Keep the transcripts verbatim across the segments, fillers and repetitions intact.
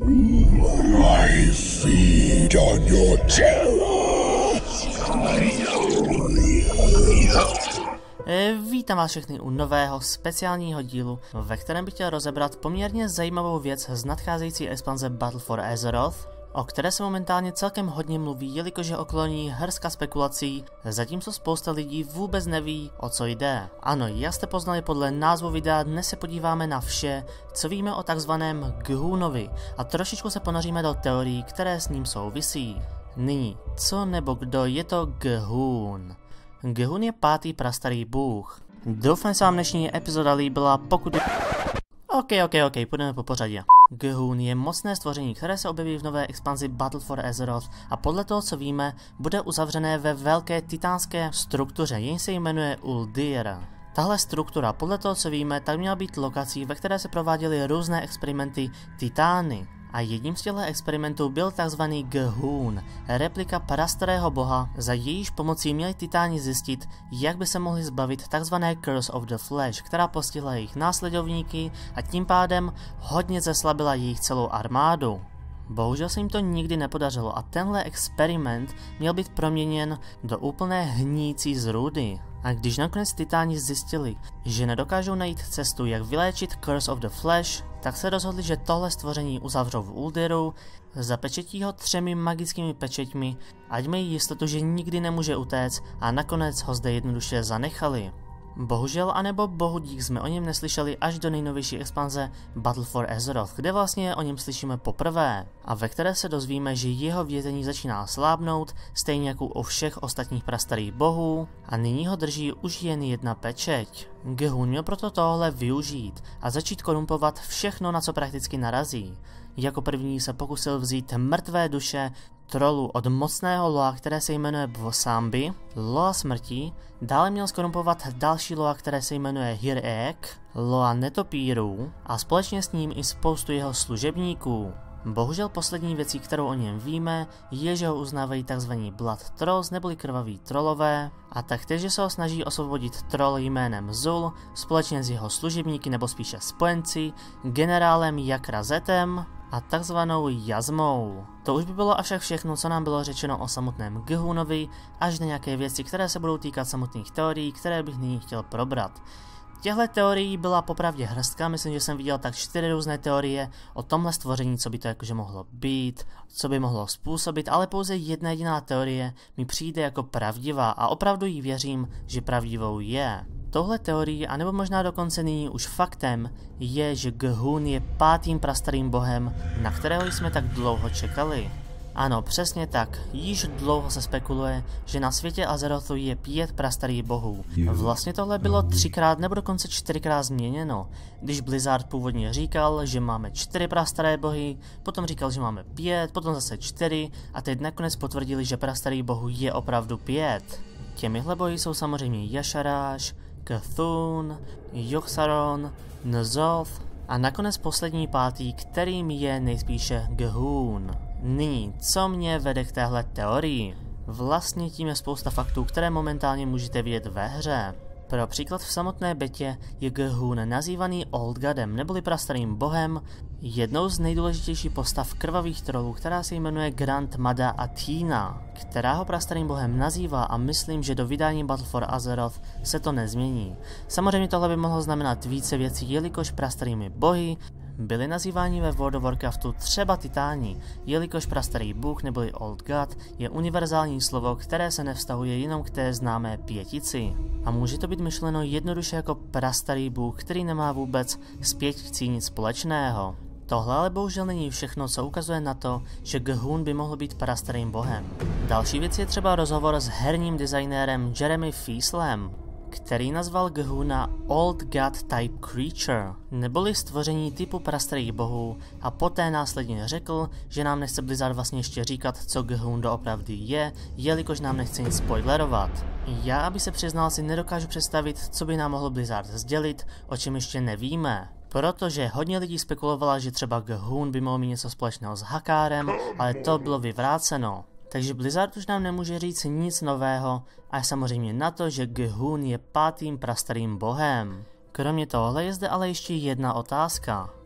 I feed on your terror. Vítám vás všechny u nového speciálního dílu, ve kterém bych chtěl rozebrat poměrně zajímavou věc z nadcházející expanze Battle for Azeroth, o které se momentálně celkem hodně mluví, jelikož je okolo ní hrska spekulací, zatímco spousta lidí vůbec neví, o co jde. Ano, jak jste poznali podle názvu videa, dnes se podíváme na vše, co víme o takzvaném G'huunovi a trošičku se ponoříme do teorií, které s ním souvisí. Nyní, co nebo kdo je to G'huun? G'huun je pátý prastarý bůh. Doufám, že se vám dnešní epizoda líbila, pokud... Ok, ok, ok, půjdeme po pořadě. G'huun je mocné stvoření, které se objeví v nové expanzi Battle for Azeroth a podle toho, co víme, bude uzavřené ve velké titánské struktuře, jenž se jmenuje Uldir. Tahle struktura, podle toho, co víme, tak měla být lokací, ve které se prováděly různé experimenty titány. A jedním z těchto experimentů byl tzv. G'huun, replika prastarého boha, za jejíž pomocí měli titáni zjistit, jak by se mohli zbavit tzv. Curse of the Flesh, která postihla jejich následovníky a tím pádem hodně zeslabila jejich celou armádu. Bohužel se jim to nikdy nepodařilo a tenhle experiment měl být proměněn do úplné hnící zrůdy. A když nakonec titáni zjistili, že nedokážou najít cestu, jak vyléčit Curse of the Flesh, tak se rozhodli, že tohle stvoření uzavřou v Uldiru, zapečetí ho třemi magickými pečeťmi, ať mají jistotu, že nikdy nemůže utéct, a nakonec ho zde jednoduše zanechali. Bohužel anebo bohu dík jsme o něm neslyšeli až do nejnovější expanze Battle for Azeroth, kde vlastně o něm slyšíme poprvé a ve které se dozvíme, že jeho vězení začíná slábnout, stejně jako u všech ostatních prastarých bohů, a nyní ho drží už jen jedna pečeť. G'huun měl proto tohle využít a začít korumpovat všechno, na co prakticky narazí. Jako první se pokusil vzít mrtvé duše trolů od mocného loa, které se jmenuje Bvosambi, loa smrti, dále měl skorumpovat další loa, které se jmenuje Hir'eek, loa netopírů a společně s ním i spoustu jeho služebníků. Bohužel poslední věcí, kterou o něm víme, je, že ho uznávají tzv. Blood Trolls neboli krvaví trolové a taktéž, že se ho snaží osvobodit troll jménem Zul společně s jeho služebníky nebo spíše spojenci, generálem Jakrazetem a takzvanou Jazmou. To už by bylo avšak všechno, co nám bylo řečeno o samotném G'huunovi, až na nějaké věci, které se budou týkat samotných teorií, které bych nyní chtěl probrat. Těchto teorií byla popravdě hrstka, myslím, že jsem viděl tak čtyři různé teorie o tomhle stvoření, co by to jakože mohlo být, co by mohlo způsobit, ale pouze jedna jediná teorie mi přijde jako pravdivá a opravdu jí věřím, že pravdivou je. Touhle teorií, anebo možná dokonce nyní už faktem, je, že G'huun je pátým prastarým bohem, na kterého jsme tak dlouho čekali. Ano, přesně tak, již dlouho se spekuluje, že na světě Azerothu je pět prastarých bohů. Vlastně tohle bylo třikrát nebo dokonce čtyřikrát změněno. Když Blizzard původně říkal, že máme čtyři prastaré bohy, potom říkal, že máme pět, potom zase čtyři a teď nakonec potvrdili, že prastarých bohů je opravdu pět. Těmihle bohy jsou samozřejmě Y'Shaarj, C'Thun, Yogg-Saron, N'Zoth a nakonec poslední pátý, kterým je nejspíše G'huun. Nyní, co mě vede k téhle teorii? Vlastně tím je spousta faktů, které momentálně můžete vidět ve hře. Pro příklad v samotné betě je G'huun nazývaný Old Godem neboli prastarým bohem, jednou z nejdůležitějších postav krvavých trolů, která se jmenuje Grand Mada Athena, která ho prastarým bohem nazývá a myslím, že do vydání Battle for Azeroth se to nezmění. Samozřejmě tohle by mohlo znamenat více věcí, jelikož prastarými bohy byli nazýváni ve World of Warcraftu třeba titáni, jelikož prastarý bůh neboli Old God je univerzální slovo, které se nevztahuje jenom k té známé pětici. A může to být myšleno jednoduše jako prastarý bůh, který nemá vůbec s pěticí nic společného. Tohle ale bohužel není všechno, co ukazuje na to, že G'huun by mohl být prastarým bohem. Další věc je třeba rozhovor s herním designérem Jeremy Fieslem, který nazval G'huuna Old God Type Creature, neboli stvoření typu prastarých bohů, a poté následně řekl, že nám nechce Blizzard vlastně ještě říkat, co G'huun doopravdy je, jelikož nám nechce nic spoilerovat. Já, aby se přiznal, si nedokážu představit, co by nám mohl Blizzard sdělit, o čem ještě nevíme. Protože hodně lidí spekulovalo, že třeba G'huun by mohl mít něco společného s Hakárem, ale to bylo vyvráceno. Takže Blizzard už nám nemůže říct nic nového a samozřejmě na to, že G'huun je pátým prastarým bohem. Kromě tohle je zde ale ještě jedna otázka.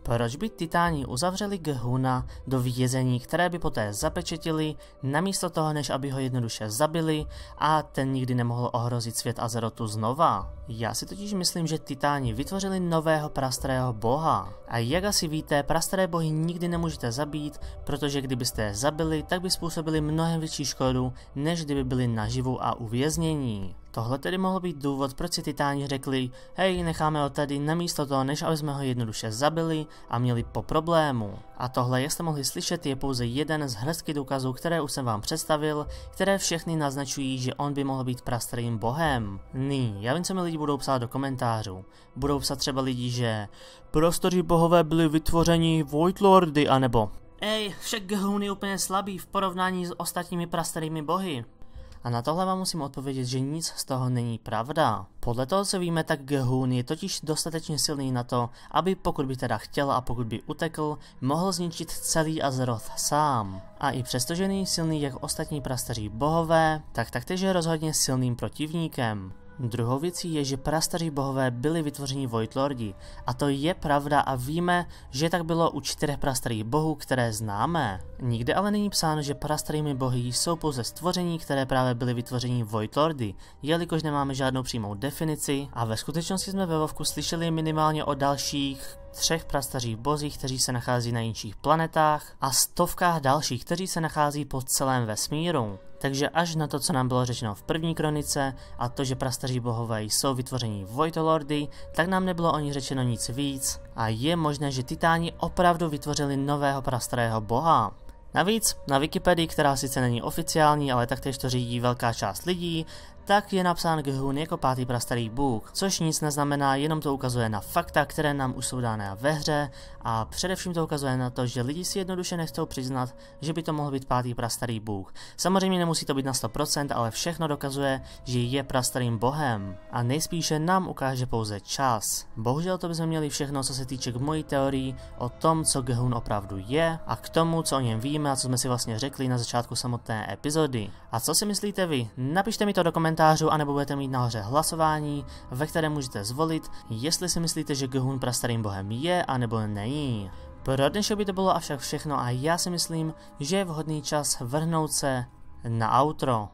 Proč by Titáni uzavřeli Gehuna do vězení, které by poté zapečetili, namísto toho, než aby ho jednoduše zabili a ten nikdy nemohl ohrozit svět Azerotu znova? Já si totiž myslím, že Titáni vytvořili nového prastarého boha. A jak asi víte, prastaré bohy nikdy nemůžete zabít, protože kdybyste je zabili, tak by způsobili mnohem větší škodu, než kdyby byli naživu a uvěznění. Tohle tedy mohl být důvod, proč si Titáni řekli, hej, necháme ho tady namísto toho, než aby jsme ho jednoduše zabili a měli po problému. A tohle, jak jste mohli slyšet, je pouze jeden z hrstky důkazů, které už jsem vám představil, které všechny naznačují, že on by mohl být prastarým bohem. Ní, já vím, co mi lidi budou psát do komentářů. Budou psát třeba lidi, že prastaří bohové byli vytvořeni Void Lordy, anebo ej, však Gehun je úplně slabý v porovnání s ostatními prastarými bohy. A na tohle vám musím odpovědět, že nic z toho není pravda. Podle toho, co víme, tak Gehun je totiž dostatečně silný na to, aby pokud by teda chtěl a pokud by utekl, mohl zničit celý Azeroth sám. A i přesto, že není silný jak ostatní prastaří bohové, tak taktéž je rozhodně silným protivníkem. Druhou věcí je, že prastaří bohové byli vytvořeni Void Lordi. A to je pravda a víme, že tak bylo u čtyřech prastarých bohů, které známe. Nikde ale není psáno, že prastarými bohy jsou pouze stvoření, které právě byly vytvořeni Void Lordy, jelikož nemáme žádnou přímou definici a ve skutečnosti jsme ve WoWku slyšeli minimálně o dalších třech prastařích bozích, kteří se nachází na jiných planetách a stovkách dalších, kteří se nachází po celém vesmíru. Takže až na to, co nám bylo řečeno v první kronice a to, že prastaří bohové jsou vytvoření Void Lordy, tak nám nebylo o nich řečeno nic víc a je možné, že Titáni opravdu vytvořili nového prastarého boha. Navíc na Wikipedii, která sice není oficiální, ale taktéž to řídí velká část lidí, tak je napsán Gehun jako pátý prastarý bůh, což nic neznamená, jenom to ukazuje na fakta, které nám už jsou dány ve hře a především to ukazuje na to, že lidi si jednoduše nechcou přiznat, že by to mohl být pátý prastarý bůh. Samozřejmě nemusí to být na sto procent, ale všechno dokazuje, že je prastarým bohem a nejspíše nám ukáže pouze čas. Bohužel to bychom měli všechno, co se týče k mojí teorii o tom, co Gehun opravdu je a k tomu, co o něm víme a co jsme si vlastně řekli na začátku samotné epizody. A co si myslíte vy? Napište mi to do komentářů, anebo budete mít nahoře hlasování, ve kterém můžete zvolit, jestli si myslíte, že Gehun prastarým bohem je, anebo není. Pro dnešek by to bylo avšak všechno a já si myslím, že je vhodný čas vrhnout se na outro.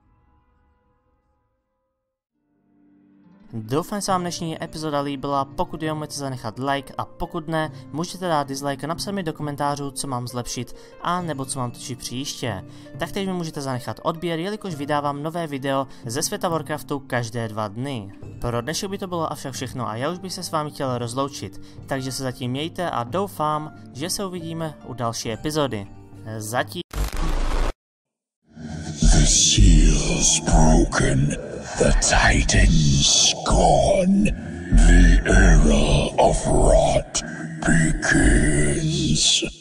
Doufám, že se vám dnešní epizoda líbila, pokud jo, můžete zanechat like a pokud ne, můžete dát dislike a napsat mi do komentářů, co mám zlepšit a nebo co mám točit příště. Taktéž mi můžete zanechat odběr, jelikož vydávám nové video ze světa Warcraftu každé dva dny. Pro dnešek by to bylo avšak všechno a já už bych se s vámi chtěl rozloučit, takže se zatím mějte a doufám, že se uvidíme u další epizody. Zatím. The seal's broken, the Titan's gone, the era of rot begins.